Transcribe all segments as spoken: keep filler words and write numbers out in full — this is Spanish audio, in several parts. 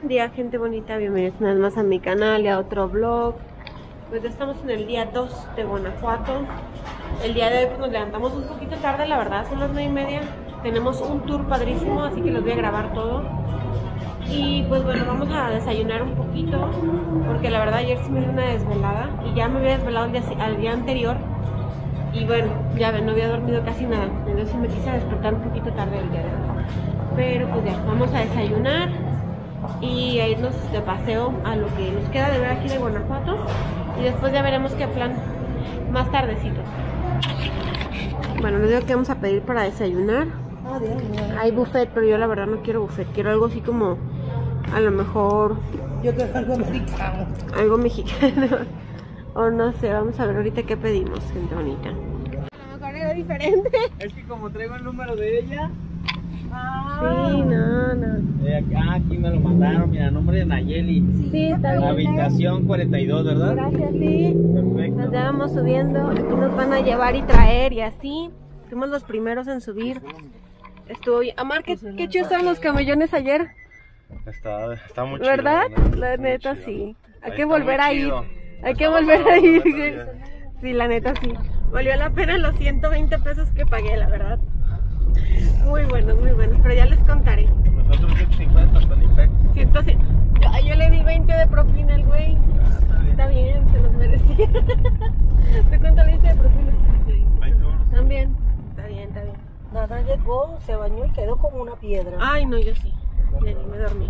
día, gente bonita, bienvenidos una vez más a mi canal y a otro vlog. Pues ya estamos en el día dos de Guanajuato. El día de hoy pues nos levantamos un poquito tarde, la verdad, son las nueve y media. Tenemos un tour padrísimo, así que los voy a grabar todo. Y pues bueno, vamos a desayunar un poquito, porque la verdad ayer sí me dio una desvelada y ya me había desvelado el día, al día anterior. Y bueno, ya ven, no había dormido casi nada, entonces me quise despertar un poquito tarde el día de hoy. Pero pues ya, vamos a desayunar y a irnos de paseo a lo que nos queda de ver aquí de Guanajuato. Y después ya veremos qué plan más tardecito. Bueno, les digo que vamos a pedir para desayunar. Hay buffet, pero yo la verdad no quiero buffet. Quiero algo así como, a lo mejor... Yo quiero algo americano. Algo mexicano. O no sé, vamos a ver ahorita qué pedimos, gente bonita. A lo mejor algo diferente. Es que como traigo el número de ella... Ah, sí, no, no. Eh, ah, aquí me lo mandaron, mira, nombre de Nayeli. Sí, está bien. Habitación cuarenta y dos, ¿verdad? Gracias, sí. Perfecto. Nos ya vamos subiendo. Aquí nos van a llevar y traer y así. Fuimos los primeros en subir. Estuvo bien. Amar, qué, qué chidos estaban los camellones ayer. Está, está muy chido. ¿Verdad? ¿No? La Está neta, chido. sí. Hay Ahí que está volver muy a ir. chido. Hay que Está volver bajado, a ir. ¿verdad? Sí, la neta, sí. Valió la pena los ciento veinte pesos que pagué, la verdad. Muy bueno, muy bueno. Pero ya les contaré. Nosotros ciento cincuenta, Tony Peck. ciento cien. Yo, yo le di veinte de propina al güey. Está bien, se los merecía. ¿Te cuánto le diste de propina? veinte euros. También. Está bien, está bien. Nada, llegó, se bañó y quedó como una piedra. Ay, no, yo sí. Le di, me dormí.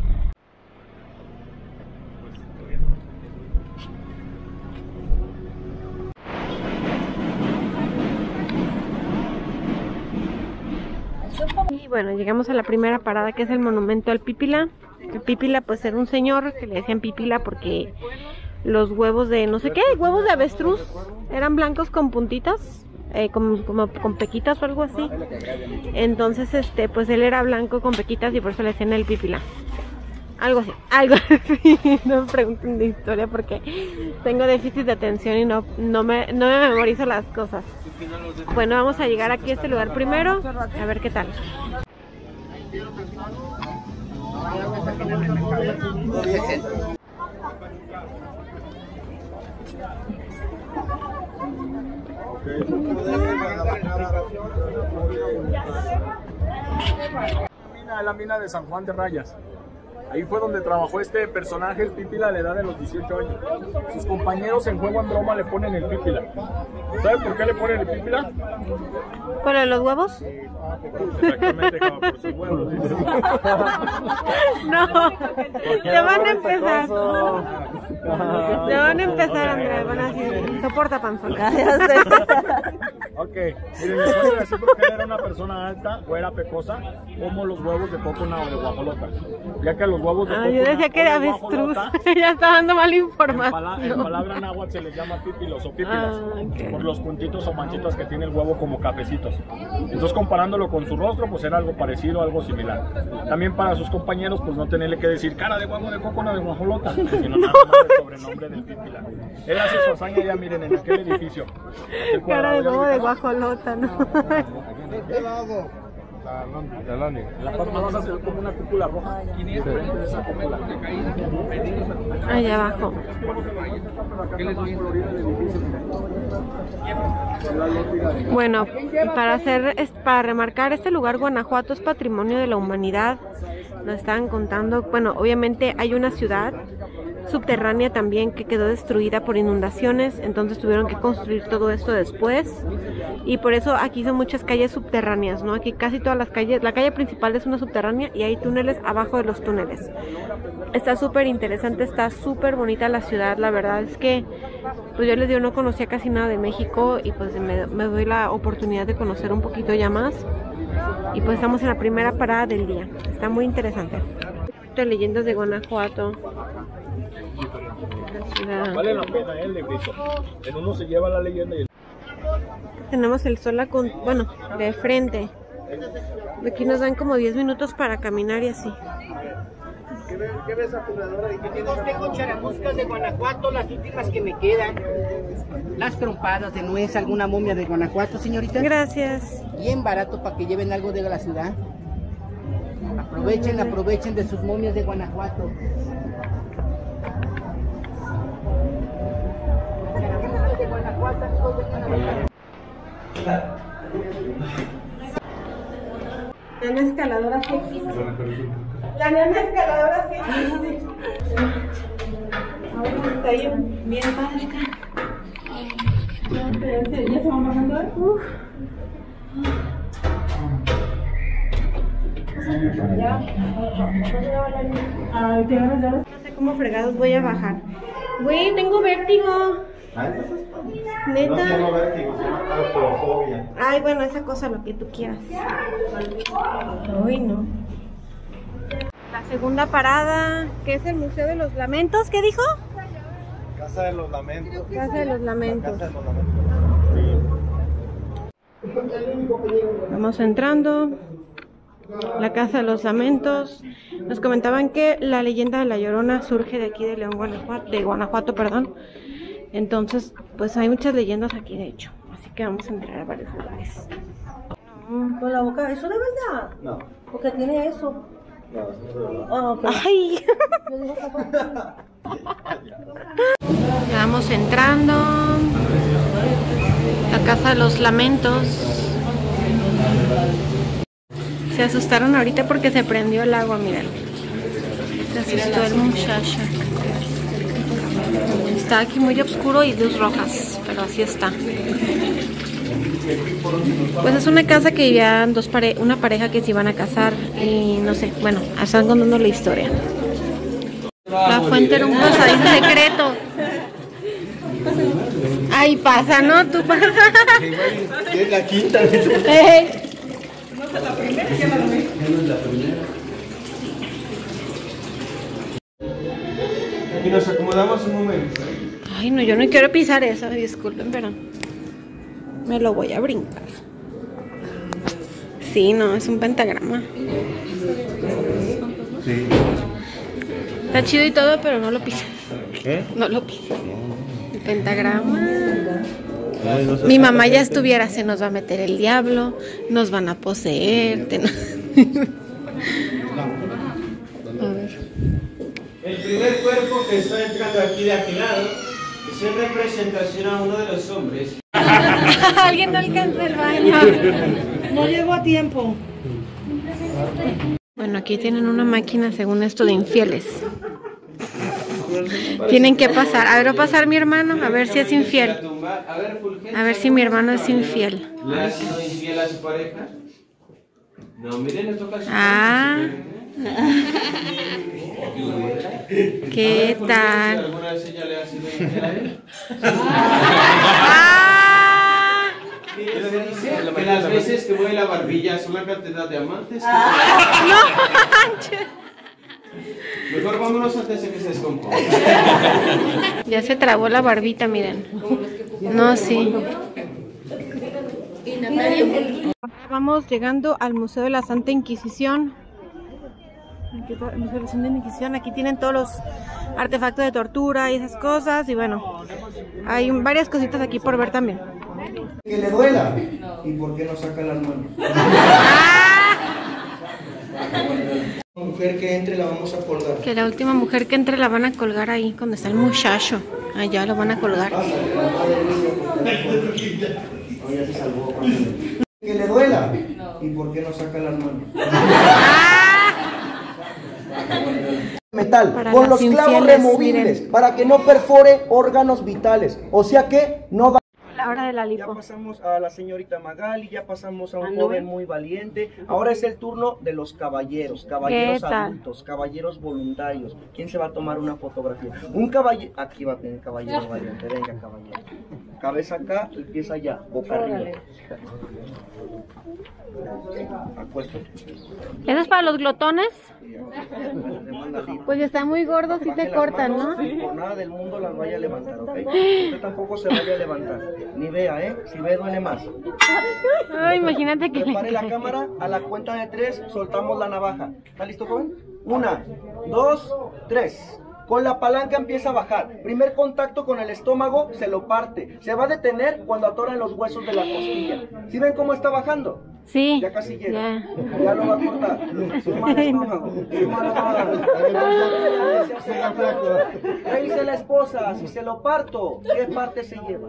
Y bueno, llegamos a la primera parada, que es el monumento al Pípila. El Pípila pues era un señor que le decían Pípila porque los huevos de no sé qué, huevos de avestruz, eran blancos con puntitas, eh, como, como con pequitas o algo así. Entonces este pues él era blanco con pequitas y por eso le decían el Pípila. Algo así, algo así. No me pregunten de historia porque tengo déficit de atención y no, no, me, no me memorizo las cosas. Bueno, vamos a llegar aquí a este lugar primero, a ver qué tal. Es la mina de San Juan de Rayas. Ahí fue donde trabajó este personaje, el Pípila, a la edad de los dieciocho años. Sus compañeros en juego en broma le ponen el Pípila. ¿Sabes por qué le ponen el Pípila? ¿Por los huevos? Exactamente, como por sus huevos. No, te van a empezar. Te van a empezar, Andrea, van a decir, soporta panzona. Ok, miren, les voy a decir porque él era una persona alta o era pecosa, como los huevos de cocona o de guajolota. Ya que los huevos de Ah, cocona yo decía que era o de avestruz. guajolota, Ya está dando mala En, información. pala en palabra náhuatl se les llama pípilos o pípilas, Ah, okay. por los puntitos o manchitas que tiene el huevo como cafecitos. Entonces, comparándolo con su rostro, pues era algo parecido, algo similar. También para sus compañeros, pues no tenerle que decir cara de huevo de cocona de guajolota, sino nada más el sobrenombre del pípila. Él hace su hazaña ya, miren, en aquel edificio. Aquel Cara de cuadrado, huevo ¿ya de lo guajolota, ¿no? De este lado. La parte vas a hacer como una cúpula roja. Enfrente de esa cúpula. Allá abajo. Bueno, para hacer, para remarcar, este lugar, Guanajuato, es patrimonio de la humanidad. Nos estaban contando, bueno, obviamente hay una ciudad subterránea también que quedó destruida por inundaciones, entonces tuvieron que construir todo esto después y por eso aquí son muchas calles subterráneas, ¿no? Aquí casi todas las calles, la calle principal es una subterránea y hay túneles abajo de los túneles. Está súper interesante, está súper bonita la ciudad, la verdad es que pues yo les digo, no conocía casi nada de México y pues me, me doy la oportunidad de conocer un poquito ya más y pues estamos en la primera parada del día, está muy interesante. Leyendas de Guanajuato. Vale la pena el librito. En uno se lleva la leyenda y el... Tenemos el sol, con, bueno, de frente. Aquí nos dan como diez minutos para caminar y así. ¿Qué ves a tu alrededor? Tengo charamuscas de Guanajuato, las últimas que me quedan. Las trompadas de nuez, alguna momia de Guanajuato, señorita. Gracias. Bien barato para que lleven algo de la ciudad. Aprovechen, aprovechen de sus momias de Guanajuato. De Guanajuato, amigos, vengan a bailar. La nana escaladora sí existe. La nana escaladora sí existe. Ahora está bien, bien padre acá. ¿Ya se van bajando? Uf. Ya. Ay, qué ganas ya. No sé cómo fregados voy a bajar. Güey, tengo vértigo. Neta. No se llama vértigo, se llama claustrofobia. Ay, bueno, esa cosa, lo que tú quieras. Uy, no. La segunda parada, que es el Museo de los Lamentos, ¿qué dijo? Casa de los Lamentos. Casa de los Lamentos. Casa de los Lamentos. Vamos entrando. La Casa de los Lamentos. Nos comentaban que la leyenda de La Llorona surge de aquí de León, Guanajuato, de Guanajuato, perdón. Entonces, pues hay muchas leyendas aquí, de hecho. Así que vamos a entrar a varios lugares. Con la boca, ¿eso de verdad? No. Porque tiene eso. No, eso es de verdad. Ah, ok. ¡Ay! Vamos entrando. La Casa de los Lamentos. Se asustaron ahorita porque se prendió el agua, miren. Se asustó el muchacho. Está aquí muy oscuro y luz rojas, pero así está. Pues es una casa que vivían dos pare una pareja que se iban a casar y no sé, bueno, están contando la historia. La fuente era un pasadizo secreto. Ay, pasa, ¿no? Tú pasa. Es la quinta. Eh. Y nos acomodamos un momento. Ay, no, yo no quiero pisar eso, disculpen, pero me lo voy a brincar. Sí, no, es un pentagrama. Sí. Está chido y todo, pero no lo pises. ¿Qué? No lo pises. El pentagrama. Ay, no sé. Mi mamá ya estuviera, se nos va a meter el diablo, nos van a poseer. Te... A ver. El primer cuerpo que está entrando aquí de aquel lado es en representación a uno de los hombres. Alguien no alcanza el baño. No llegó a tiempo. Bueno, aquí tienen una máquina según esto de infieles. Tienen que pasar. A ver, va a pasar mi hermano, a ver si es infiel. A ver si mi hermano es infiel. ¿Le ha sido infiel a su pareja? No, miren, esto casi. Ah. ¿Qué tal? ¿Alguna vez ella le ha sido infiel a él? Ah. Mire, se dice que las veces que mueve la barbilla son la cantidad de amantes. No manches. Mejor vámonos antes de que se descomponga. Ya se trabó la barbita, miren. No, sí. Vamos llegando al Museo de la Santa Inquisición. Aquí está el Museo de la Santa Inquisición. Aquí tienen todos los artefactos de tortura y esas cosas. Y bueno, hay varias cositas aquí por ver también. Que le duela. ¿Y por qué no saca las manos? La mujer que entre la vamos a colgar. Que la última mujer que entre la van a colgar ahí, donde está el muchacho. Allá lo van a colgar. Que le duela. ¿Y por qué no saca las manos? Metal, Para con los los clavos infieles, removibles, miren. para que no perfore órganos vitales. O sea que no da. La hora de la Ya lipo. pasamos a la señorita Magali, ya pasamos a un Anduve. joven muy valiente. Ahora es el turno de los caballeros, caballeros ¿Qué tal? adultos, caballeros voluntarios. ¿Quién se va a tomar una fotografía? Un caballero, aquí va a tener caballero valiente, venga caballero. Cabeza acá y pies allá, boca arriba. Acuéstate. ¿Eso es para los glotones? Demanda libre. Pues está muy gordo si Baje te las cortan, manos, ¿no? Por nada del mundo las vaya a levantar, ¿ok? Usted tampoco se vaya a levantar. Ni vea, ¿eh? Si ve, duele más. Ay, imagínate que le Prepare la cae. cámara, a la cuenta de tres, soltamos la navaja. ¿Está listo, joven? Una, dos, tres. Con la palanca empieza a bajar. Primer contacto con el estómago, se lo parte. Se va a detener cuando atoran los huesos de la costilla. ¿Sí ven cómo está bajando? Sí. Ya casi llega. Ya. Ya lo va a cortar. Su mal estómago. Su mala madre. ¿Qué dice la esposa? Si se lo parto, ¿qué parte se lleva?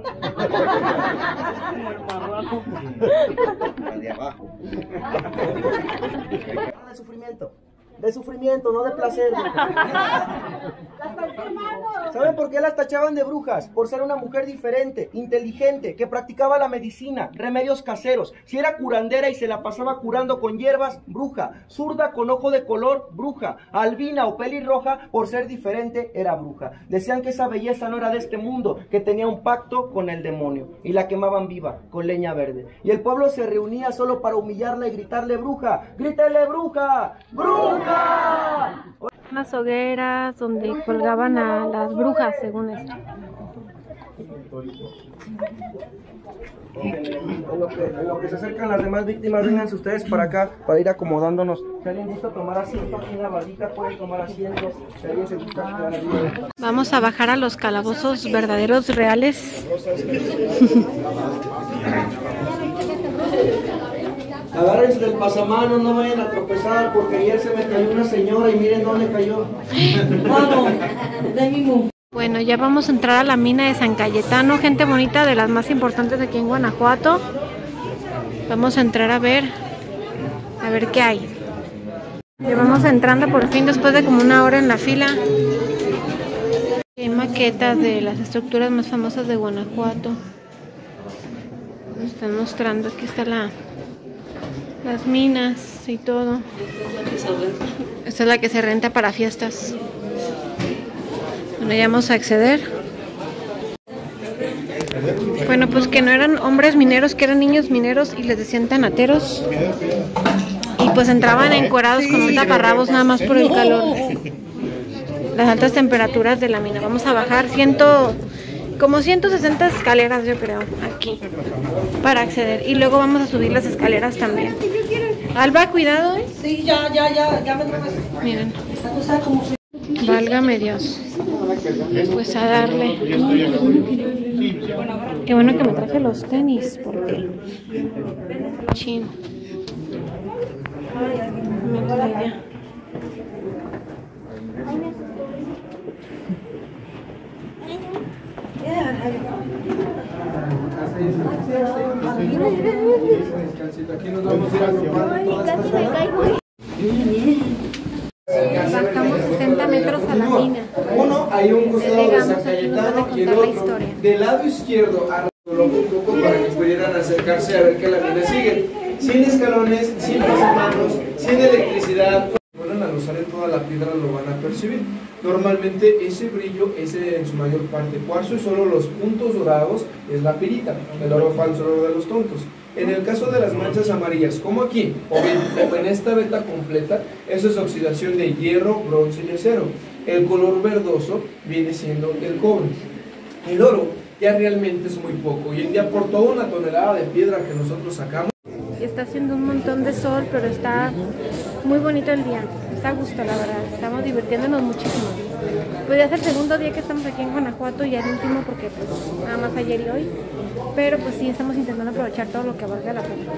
De abajo. De sufrimiento. De sufrimiento, no de placer. ¿Saben por qué las tachaban de brujas? Por ser una mujer diferente, inteligente, que practicaba la medicina, remedios caseros. Si era curandera y se la pasaba curando con hierbas, bruja. Zurda con ojo de color, bruja. Albina o pelirroja, por ser diferente, era bruja. Decían que esa belleza no era de este mundo, que tenía un pacto con el demonio. Y la quemaban viva, con leña verde. Y el pueblo se reunía solo para humillarla y gritarle bruja. ¡Grítele bruja! ¡Bruja! Unas hogueras donde colgaban a las brujas, según esto. En lo, que, en lo que se acercan las demás víctimas, vénganse ustedes para acá para ir acomodándonos. Si alguien gusta tomar asiento aquí en la bardita, pueden tomar asiento. Si alguien se gusta quedar arriba. Vamos a bajar a los calabozos verdaderos, reales. Agárrense del pasamanos, no vayan a tropezar, porque ayer se me cayó una señora y miren dónde cayó. Vamos, de mismo. Bueno, ya vamos a entrar a la mina de San Cayetano, gente bonita, de las más importantes aquí en Guanajuato. Vamos a entrar a ver, a ver qué hay. Ya vamos entrando por fin después de como una hora en la fila. Hay maquetas de las estructuras más famosas de Guanajuato. Nos están mostrando, aquí está la... las minas y todo. Esta es la que se renta para fiestas. Bueno, ya vamos a acceder. Bueno, pues que no eran hombres mineros, que eran niños mineros y les decían tanateros. Y pues entraban encuerados con un taparrabos nada más por el calor. Las altas temperaturas de la mina. Vamos a bajar ciento, como ciento sesenta escaleras, yo creo, aquí, para acceder. Y luego vamos a subir las escaleras también. Alba, cuidado, ¿eh? Sí, ya, ya, ya, ya me tomas. Miren. O sea, como si... Válgame Dios. Pues a darle. Qué bueno que me traje los tenis, porque... Chin. Métele ya. Aquí nos vamos a ir agrupando todas estas zonas. Bajamos sesenta metros a la mina. Uno, hay un costado de Llegamos, San aquí nos van a Cayetano y el contar la otro historia. del lado izquierdo arregló un poco para que pudieran acercarse a ver que la mina sigue. Sin escalones, sin pasamanos, sin electricidad. Vuelvan a usar en toda la piedra, lo van a percibir. Normalmente ese brillo es en su mayor parte cuarzo y solo los puntos dorados es la pirita, el oro falso, el oro de los tontos. En el caso de las manchas amarillas, como aquí, o en, o en esta veta completa, eso es oxidación de hierro, bronce y acero. El color verdoso viene siendo el cobre. El oro ya realmente es muy poco. Hoy en día por toda una tonelada de piedra que nosotros sacamos. Está haciendo un montón de sol, pero está muy bonito el día. Está a gusto, la verdad. Estamos divirtiéndonos muchísimo. Pues ya es el segundo día que estamos aquí en Guanajuato y ya el último porque pues nada más ayer y hoy. Pero pues sí, estamos intentando aprovechar todo lo que valga la pena.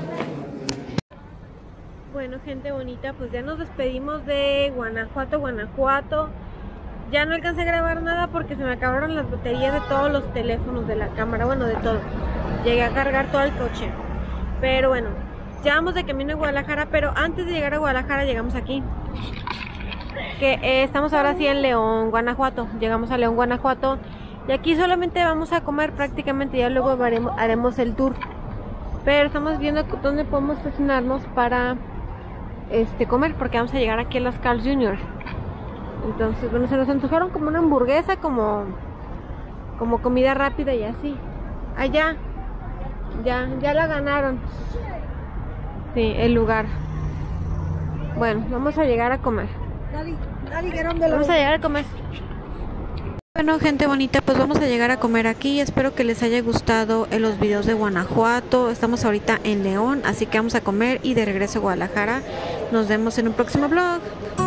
Bueno, gente bonita, pues ya nos despedimos de Guanajuato, Guanajuato. Ya no alcancé a grabar nada porque se me acabaron las baterías de todos los teléfonos, de la cámara, bueno, de todo. Llegué a cargar todo el coche. Pero bueno, ya vamos de camino a Guadalajara, pero antes de llegar a Guadalajara llegamos aquí. Que eh, estamos ahora sí en León, Guanajuato. Llegamos a León, Guanajuato. Y aquí solamente vamos a comer prácticamente, ya luego haremos, haremos el tour. Pero estamos viendo dónde podemos estacionarnos para este, comer, porque vamos a llegar aquí a las Carl's junior Entonces, bueno, se nos antojaron como una hamburguesa, como, como comida rápida y así. Allá, ya, ya la ganaron. Sí, el lugar. Bueno, vamos a llegar a comer. Vamos a llegar a comer. Bueno, gente bonita, pues vamos a llegar a comer aquí. Espero que les haya gustado en los videos de Guanajuato. Estamos ahorita en León, así que vamos a comer y de regreso a Guadalajara. Nos vemos en un próximo vlog.